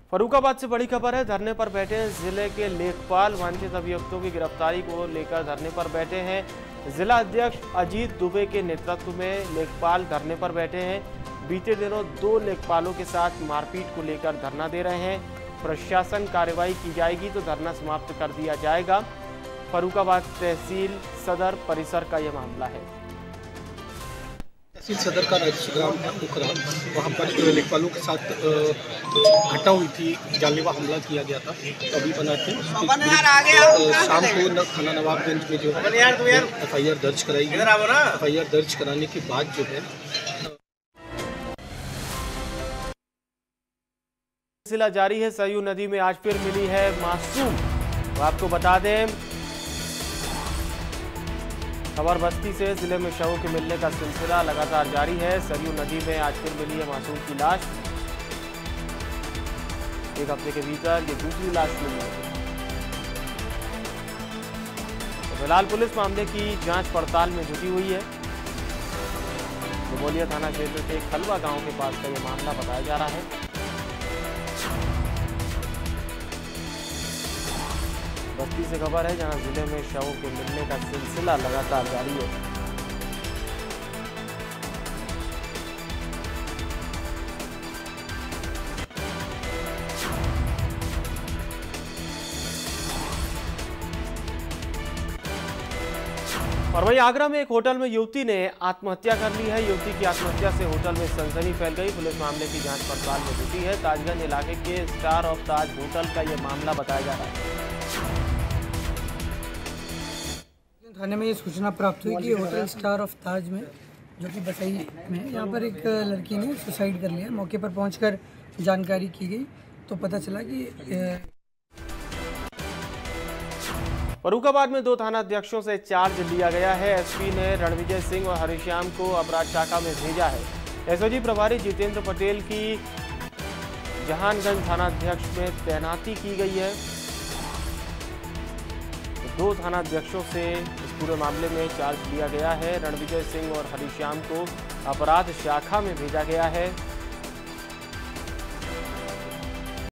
फर्रुखाबाद से बड़ी खबर है। धरने पर बैठे हैं जिले के लेखपाल। वांछित अभियुक्तों की गिरफ्तारी को लेकर धरने पर बैठे हैं। जिला अध्यक्ष अजीत दुबे के नेतृत्व में लेखपाल धरने पर बैठे हैं। बीते दिनों 2 लेखपालों के साथ मारपीट को लेकर धरना दे रहे हैं। प्रशासन कार्रवाई की जाएगी तो धरना समाप्त कर दिया जाएगा। फर्रुखाबाद तहसील सदर परिसर का यह मामला है। तहसील सदर का राजग्राम उखरा, वहाँ पर लेखपालों के साथ घटना हुई थी, जानलेवा हमला किया गया था। तो अभी बना थे शाम को थाना नवाबगंज में जो है FIR दर्ज कराई गई। FIR दर्ज कराने के बाद जो है सिलसिला जारी है। सरयू नदी में आज फिर मिली है मासूम। तो आपको बता दें, खबर बस्ती से जिले में शवों के मिलने का सिलसिला लगातार जारी है। सरयू नदी में आज फिर मिली है मासूम की लाश। एक हफ्ते के भीतर ये दूसरी लाश मिली है। तो फिलहाल पुलिस मामले की जांच पड़ताल में जुटी हुई है। दुबोलिया थाना क्षेत्र के खलवा गांव के पास का ये मामला बताया जा रहा है। बस्ती से खबर है, जहां जिले में शवों के मिलने का सिलसिला लगातार जारी है। और वहीं आगरा में एक होटल में युवती ने आत्महत्या कर ली है। युवती की आत्महत्या से होटल में सनसनी फैल गई। पुलिस मामले की जांच पड़ताल में जुटी है। ताजगंज इलाके के स्टार ऑफ ताज होटल का यह मामला बताया जा रहा है। थाने में ये सूचना प्राप्त हुई कि होटल स्टार ऑफ ताज में, जो कि बसई में, यहाँ पर एक लड़की ने सुसाइड कर लिया। मौके पर पहुंचकर जानकारी की गई तो पता चला कि फर्रुखाबाद में 2 थानाध्यक्षों से चार्ज लिया गया है। एसपी ने रणविजय सिंह और हरिश्याम को अपराध शाखा में भेजा है। एसओजी प्रभारी जितेंद्र पटेल की जहानगंज थानाध्यक्ष में तैनाती की गई है। 2 थानाध्यक्षों से इस पूरे मामले में चार्ज लिया गया है। रणविजय सिंह और हरिश्याम को अपराध शाखा में भेजा गया है।